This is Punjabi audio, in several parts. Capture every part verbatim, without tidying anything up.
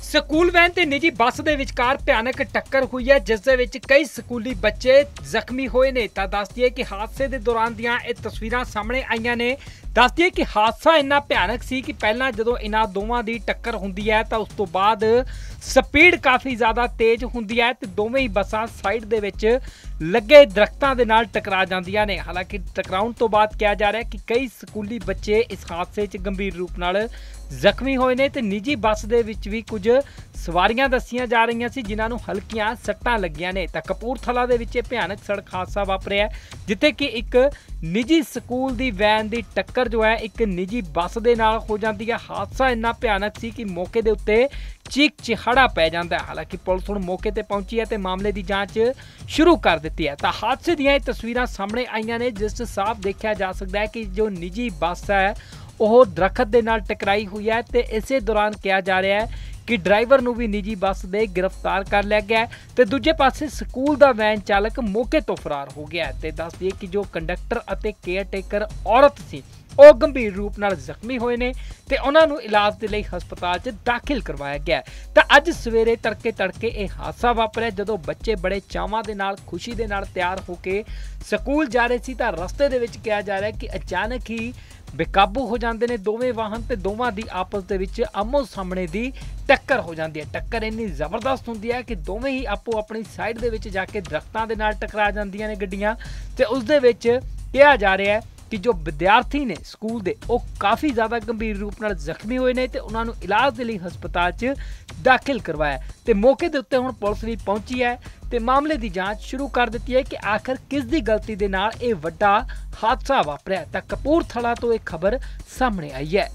ਸਕੂਲ ਵੈਨ ਤੇ ਨਿੱਜੀ ਬੱਸ ਦੇ ਵਿਚਕਾਰ ਭਿਆਨਕ ਟੱਕਰ ਹੋਈ ਹੈ, ਜਿਸ ਦੇ ਵਿੱਚ ਕਈ ਸਕੂਲੀ ਬੱਚੇ ਜ਼ਖਮੀ ਹੋਏ ਨੇ। ਤਾਂ ਦੱਸ ਦਈਏ ਕਿ ਹਾਦਸੇ ਦੇ ਦੌਰਾਨ ਦੀਆਂ ਇਹ ਤਸਵੀਰਾਂ ਸਾਹਮਣੇ ਆਈਆਂ ਨੇ। ਦੱਸ ਦਈਏ ਕਿ ਹਾਦਸਾ ਇੰਨਾ ਭਿਆਨਕ ਸੀ ਕਿ ਪਹਿਲਾਂ ਜਦੋਂ ਇਹਨਾਂ ਦੋਵਾਂ ਦੀ ਟੱਕਰ ਹੁੰਦੀ ਹੈ ਤਾਂ ਉਸ ਤੋਂ ਬਾਅਦ ਸਪੀਡ ਕਾਫੀ ਜ਼ਿਆਦਾ ਤੇਜ਼ ਹੁੰਦੀ ਹੈ ਤੇ ਦੋਵੇਂ ਹੀ ਬੱਸਾਂ ਸਾਈਡ ਦੇ ਵਿੱਚ ਲੱਗੇ ਦਰਖਤਾਂ ਦੇ ਨਾਲ ਟਕਰਾ ਜਾਂਦੀਆਂ ਨੇ। ਹਾਲਾਂਕਿ ਟਕਰਾਉਣ ਤੋਂ ਬਾਅਦ ਕਿਹਾ ਜਾ ਰਿਹਾ ਕਿ ਕਈ ਸਕੂਲੀ ਬੱਚੇ ਇਸ ਹਾਦਸੇ 'ਚ ਗੰਭੀਰ ਰੂਪ ਨਾਲ ਜ਼ਖਮੀ ਹੋਏ ਨੇ ਤੇ ਨਿੱਜੀ ਬੱਸ ਦੇ ਵਿੱਚ ਵੀ ਕੁਝ ਸਵਾਰੀਆਂ ਦੱਸੀਆਂ ਜਾ ਰਹੀਆਂ ਸੀ ਜਿਨ੍ਹਾਂ ਨੂੰ ਹਲਕੀਆਂ ਸੱਟਾਂ ਲੱਗੀਆਂ ਨੇ। ਤਾਂ ਕਪੂਰਥਲਾ ਦੇ ਵਿੱਚ ਇਹ ਭਿਆਨਕ ਸੜਕ ਹਾਦਸਾ ਵਾਪਰਿਆ ਜਿੱਥੇ ਕਿ ਇੱਕ ਨਿੱਜੀ ਸਕੂਲ ਦੀ ਵੈਨ ਦੀ ਟੱਕਰ ਜੋ ਹੈ ਇੱਕ ਨਿੱਜੀ ਬੱਸ ਦੇ ਨਾਲ ਹੋ ਜਾਂਦੀ ਹੈ। ਹਾਦਸਾ ਇੰਨਾ ਭਿਆਨਕ ਸੀ ਕਿ ਮੌਕੇ ਦੇ ਉੱਤੇ ਚੀਕ ਚਿਹਾੜਾ ਪੈ ਜਾਂਦਾ ਹੈ। ਹਾਲਾਂਕਿ ਪੁਲਿਸ ਹੁਣ ਮੌਕੇ ਤੇ ਪਹੁੰਚੀ ਹੈ ਤੇ ਮਾਮਲੇ ਦੀ ਜਾਂਚ ਸ਼ੁਰੂ ਕਰ ਦਿੱਤੀ ਹੈ। ਤਾਂ ਹਾਦਸੇ ਦੀਆਂ ਇਹ ਤਸਵੀਰਾਂ ਸਾਹਮਣੇ ਆਈਆਂ ਨੇ ਜਿਸ 'ਚ ਸਾਫ਼ ਦੇਖਿਆ ਜਾ ਸਕਦਾ ਹੈ ਕਿ ਜੋ ਨਿੱਜੀ ਬੱਸ ਹੈ ਉਹ ਦਰਖਤ ਦੇ ਨਾਲ ਟਕਰਾਈ ਹੋਈ ਹੈ ਤੇ ਇਸੇ ਦੌਰਾਨ ਕਿਹਾ ਜਾ ਰਿਹਾ ਹੈ ਕਿ ਡਰਾਈਵਰ ਨੂੰ ਵੀ ਨਿੱਜੀ ਬੱਸ ਦੇ ਗ੍ਰਿਫਤਾਰ ਕਰ ਲਿਆ ਗਿਆ ਤੇ ਦੂਜੇ ਪਾਸੇ ਸਕੂਲ ਦਾ ਵੈਨ ਚਾਲਕ ਮੌਕੇ ਤੋਂ ਫਰਾਰ ਹੋ ਗਿਆ। ਤੇ ਦੱਸ ਦਈਏ ਕਿ ਜੋ ਕੰਡਕਟਰ ਅਤੇ ਕੇਅਰਟੇਕਰ ਔਰਤ ਸੀ ਉਹ ਗੰਭੀਰ ਰੂਪ ਨਾਲ ਜ਼ਖਮੀ ਹੋਏ ਨੇ ਤੇ ਉਹਨਾਂ ਨੂੰ ਇਲਾਜ ਦੇ ਲਈ ਹਸਪਤਾਲ 'ਚ ਦਾਖਲ ਕਰਵਾਇਆ ਗਿਆ। ਤਾਂ ਅੱਜ ਸਵੇਰੇ ਤੜਕੇ ਤੜਕੇ ਇਹ ਹਾਦਸਾ ਵਾਪਰਿਆ ਜਦੋਂ ਬੱਚੇ ਬੜੇ ਚਾਵਾਂ ਦੇ ਨਾਲ ਖੁਸ਼ੀ ਦੇ ਨਾਲ ਤਿਆਰ ਹੋ ਕੇ ਸਕੂਲ ਜਾ ਰਹੇ ਸੀ ਤਾਂ ਰਸਤੇ ਦੇ ਵਿੱਚ ਕਿਹਾ ਜਾ ਰਿਹਾ ਕਿ ਅਚਾਨਕ ਹੀ ਬੇਕਾਬੂ ਹੋ ਜਾਂਦੇ ਨੇ ਦੋਵੇਂ ਵਾਹਨ ਤੇ ਦੋਵਾਂ ਦੀ ਆਪਸ ਦੇ ਵਿੱਚ ਆਮੋ ਸਾਹਮਣੇ ਦੀ ਟੱਕਰ ਹੋ ਜਾਂਦੀ ਹੈ। ਟੱਕਰ ਇੰਨੀ ਜ਼ਬਰਦਸਤ ਹੁੰਦੀ ਹੈ ਕਿ ਦੋਵੇਂ ਹੀ ਆਪੋ ਆਪਣੀ ਸਾਈਡ ਦੇ ਵਿੱਚ ਜਾ ਕੇ ਦਰਖਤਾਂ ਦੇ ਨਾਲ ਟਕਰਾ ਜਾਂਦੀਆਂ ਨੇ ਗੱਡੀਆਂ ਤੇ ਉਸ ਦੇ ਵਿੱਚ ਕਿਹਾ ਜਾ ਰਿਹਾ ਹੈ ਕਿ ਜੋ ਵਿਦਿਆਰਥੀ ਨੇ ਸਕੂਲ ਦੇ ਉਹ ਕਾਫੀ ਜ਼ਿਆਦਾ ਗੰਭੀਰ ਰੂਪ ਨਾਲ ਜ਼ਖਮੀ ਹੋਏ ਨੇ ਤੇ ਉਹਨਾਂ ਨੂੰ ਇਲਾਜ ਦੇ ਲਈ ਹਸਪਤਾਲ 'ਚ ਦਾਖਲ ਕਰਵਾਇਆ ਤੇ ਮੌਕੇ ਦੇ ਉੱਤੇ ਹੁਣ ਪੁਲਿਸ ਵੀ ਪਹੁੰਚੀ ਹੈ ਤੇ ਮਾਮਲੇ ਦੀ ਜਾਂਚ ਸ਼ੁਰੂ ਕਰ ਦਿੱਤੀ ਹੈ ਕਿ ਆਖਰ ਕਿਸ ਦੀ ਗਲਤੀ ਦੇ ਨਾਲ ਇਹ ਵੱਡਾ ਹਾਦਸਾ ਵਾਪਰਿਆ। ਤਾਂ ਕਪੂਰਥਲਾ ਤੋਂ ਇਹ ਖਬਰ ਸਾਹਮਣੇ ਆਈ ਹੈ।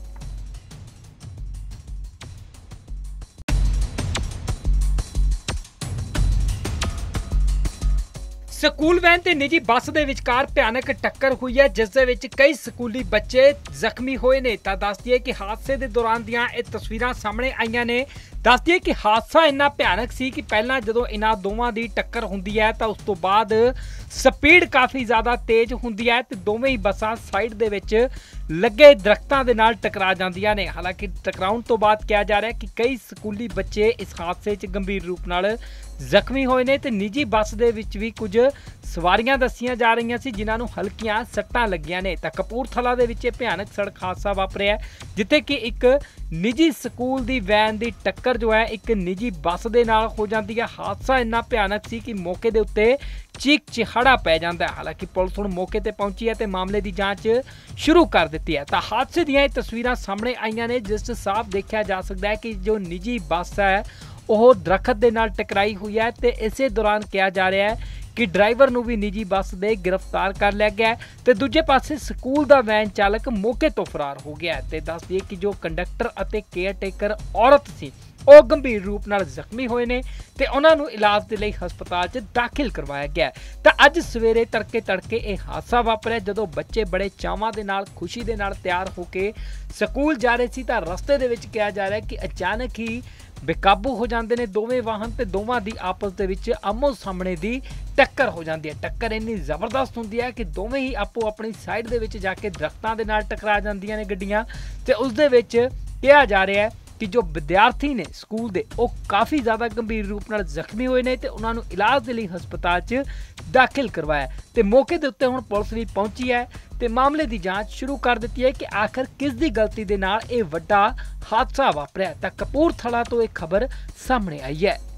ਸਕੂਲ ਵੈਨ ਤੇ ਨਿੱਜੀ ਬੱਸ ਦੇ ਵਿਚਕਾਰ ਭਿਆਨਕ ਟੱਕਰ ਹੋਈ ਹੈ ਜਿਸ ਦੇ ਵਿੱਚ ਕਈ ਸਕੂਲੀ ਬੱਚੇ ਜ਼ਖਮੀ ਹੋਏ ਨੇ। ਤਾਂ ਦੱਸ ਦਈਏ ਕਿ ਹਾਦਸੇ ਦੇ ਦੌਰਾਨ ਦੀਆਂ ਇਹ ਤਸਵੀਰਾਂ ਸਾਹਮਣੇ ਆਈਆਂ ਨੇ। ਦੱਸ ਦਈਏ ਕਿ ਹਾਦਸਾ ਇੰਨਾ ਭਿਆਨਕ ਸੀ ਕਿ ਪਹਿਲਾਂ ਜਦੋਂ ਇਹਨਾਂ ਦੋਵਾਂ ਦੀ ਟੱਕਰ ਹੁੰਦੀ ਹੈ ਤਾਂ ਉਸ ਤੋਂ ਬਾਅਦ ਸਪੀਡ ਕਾਫੀ ਜ਼ਿਆਦਾ ਤੇਜ਼ ਹੁੰਦੀ ਹੈ ਤੇ ਦੋਵੇਂ ਹੀ ਬੱਸਾਂ ਸਾਈਡ ਦੇ ਵਿੱਚ ਲੱਗੇ ਦਰਖਤਾਂ ਦੇ ਨਾਲ ਟਕਰਾ ਜਾਂਦੀਆਂ ਨੇ। ਹਾਲਾਂਕਿ ਟਕਰਾਉਣ ਤੋਂ ਬਾਅਦ ਕਿਹਾ ਜਾ ਰਿਹਾ ਕਿ ਕਈ ਸਕੂਲੀ ਬੱਚੇ ਇਸ ਹਾਦਸੇ 'ਚ ਗੰਭੀਰ ਰੂਪ ਨਾਲ ਜ਼ਖਮੀ ਹੋਏ ਨੇ ਤੇ ਨਿੱਜੀ ਬੱਸ ਦੇ ਵਿੱਚ ਵੀ ਕੁਝ ਸਵਾਰੀਆਂ ਦੱਸੀਆਂ ਜਾ ਰਹੀਆਂ ਸੀ ਜਿਨ੍ਹਾਂ ਨੂੰ ਹਲਕੀਆਂ ਸੱਟਾਂ ਲੱਗੀਆਂ ਨੇ। ਤਾਂ ਕਪੂਰਥਲਾ ਦੇ ਵਿੱਚ ਇਹ ਭਿਆਨਕ ਸੜਕ ਹਾਦਸਾ ਵਾਪਰਿਆ ਜਿੱਥੇ ਕਿ ਇੱਕ ਨਿੱਜੀ ਸਕੂਲ ਦੀ ਵੈਨ ਦੀ ਟੱਕਰ ਜੋ ਹੈ ਇੱਕ ਨਿੱਜੀ ਬੱਸ ਦੇ ਨਾਲ ਹੋ ਜਾਂਦੀ ਹੈ। ਹਾਦਸਾ ਇੰਨਾ ਭਿਆਨਕ ਸੀ ਕਿ ਮੌਕੇ ਦੇ ਉੱਤੇ ਚੀਕ ਚਿਹਾੜਾ ਪੈ ਜਾਂਦਾ ਹੈ। ਹਾਲਾਂਕਿ ਪੁਲਿਸ ਹੁਣ ਮੌਕੇ ਤੇ ਪਹੁੰਚੀ ਹੈ ਤੇ ਮਾਮਲੇ ਦੀ ਜਾਂਚ ਸ਼ੁਰੂ ਕਰ ਦਿੱਤੀ ਹੈ। ਤਾਂ ਹਾਦਸੇ ਦੀਆਂ ਇਹ ਤਸਵੀਰਾਂ ਸਾਹਮਣੇ ਆਈਆਂ ਨੇ ਜਿਸ 'ਚ ਸਾਫ਼ ਦੇਖਿਆ ਜਾ ਸਕਦਾ ਹੈ ਕਿ ਜੋ ਨਿੱਜੀ ਬੱਸ ਹੈ ਉਹ ਦਰਖਤ ਦੇ ਨਾਲ ਟਕਰਾਈ ਹੋਈ ਹੈ ਤੇ ਇਸੇ ਦੌਰਾਨ ਕਿਹਾ ਜਾ ਰਿਹਾ ਹੈ ਕਿ ਡਰਾਈਵਰ ਨੂੰ ਵੀ ਨਿੱਜੀ ਬੱਸ ਦੇ ਗ੍ਰਿਫਤਾਰ ਕਰ ਲਿਆ ਗਿਆ ਤੇ ਦੂਜੇ ਪਾਸੇ ਸਕੂਲ ਦਾ ਵੈਨ ਚਾਲਕ ਮੌਕੇ ਤੋਂ ਫਰਾਰ ਹੋ ਗਿਆ। ਤੇ ਦੱਸ ਦਈਏ ਕਿ ਜੋ ਕੰਡਕਟਰ ਅਤੇ ਕੇਅਰਟੇਕਰ ਔਰਤ ਸੀ ਉਹ ਗੰਭੀਰ ਰੂਪ ਨਾਲ ਜ਼ਖਮੀ ਹੋਏ ਨੇ ਤੇ ਉਹਨਾਂ ਨੂੰ ਇਲਾਜ ਦੇ ਲਈ ਹਸਪਤਾਲ 'ਚ ਦਾਖਲ ਕਰਵਾਇਆ ਗਿਆ। ਤਾਂ ਅੱਜ ਸਵੇਰੇ ਤੜਕੇ ਤੜਕੇ ਇਹ ਹਾਦਸਾ ਵਾਪਰਿਆ ਜਦੋਂ ਬੱਚੇ ਬੜੇ ਚਾਵਾਂ ਦੇ ਨਾਲ ਖੁਸ਼ੀ ਦੇ ਨਾਲ ਤਿਆਰ ਹੋ ਕੇ ਸਕੂਲ ਜਾ ਰਹੇ ਸੀ ਤਾਂ ਰਸਤੇ ਦੇ ਵਿੱਚ ਕਿਹਾ ਜਾ ਰਿਹਾ ਕਿ ਅਚਾਨਕ ਹੀ ਬੇਕਾਬੂ ਹੋ ਜਾਂਦੇ ਨੇ ਦੋਵੇਂ ਵਾਹਨ ਤੇ ਦੋਵਾਂ ਦੀ ਆਪਸ ਦੇ ਵਿੱਚ ਆਮੋ ਸਾਹਮਣੇ ਦੀ ਟੱਕਰ ਹੋ ਜਾਂਦੀ ਹੈ। ਟੱਕਰ ਇੰਨੀ ਜ਼ਬਰਦਸਤ ਹੁੰਦੀ ਹੈ ਕਿ ਦੋਵੇਂ ਹੀ ਆਪੋ ਆਪਣੀ ਸਾਈਡ ਦੇ ਵਿੱਚ ਜਾ ਕੇ ਦਰਖਤਾਂ ਦੇ ਨਾਲ ਟਕਰਾ ਜਾਂਦੀਆਂ ਨੇ ਗੱਡੀਆਂ ਤੇ ਉਸ ਦੇ ਵਿੱਚ ਕਿਹਾ ਜਾ ਰਿਹਾ ਹੈ ਕਿ ਜੋ ਵਿਦਿਆਰਥੀ ਨੇ ਸਕੂਲ ਦੇ ਉਹ ਕਾਫੀ ਜ਼ਿਆਦਾ ਗੰਭੀਰ ਰੂਪ ਨਾਲ ਜ਼ਖਮੀ ਹੋਏ ਨੇ ਤੇ ਉਹਨਾਂ ਨੂੰ ਇਲਾਜ ਦੇ ਲਈ ਹਸਪਤਾਲ 'ਚ ਦਾਖਲ ਕਰਵਾਇਆ ਤੇ ਮੌਕੇ ਦੇ ਉੱਤੇ ਹੁਣ ਪੁਲਿਸ ਵੀ ਪਹੁੰਚੀ ਹੈ ਤੇ ਮਾਮਲੇ ਦੀ ਜਾਂਚ ਸ਼ੁਰੂ ਕਰ ਦਿੱਤੀ ਹੈ ਕਿ ਆਖਰ ਕਿਸ ਦੀ ਗਲਤੀ ਦੇ ਨਾਲ ਇਹ ਵੱਡਾ ਹਾਦਸਾ ਵਾਪਰਿਆ। ਤਾਂ ਕਪੂਰਥਲਾ ਤੋਂ ਇਹ ਖਬਰ ਸਾਹਮਣੇ ਆਈ ਹੈ।